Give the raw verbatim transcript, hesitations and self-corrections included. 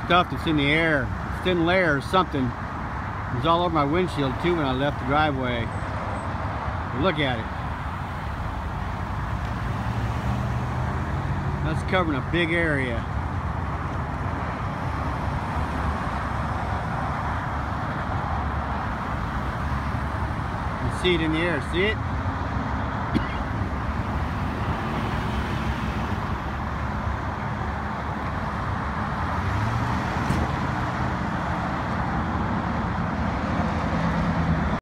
stuff that's in the air. It's thin layer or something. It was all over my windshield too when I left the driveway. But look at it. That's covering a big area. You see it in the air, see it?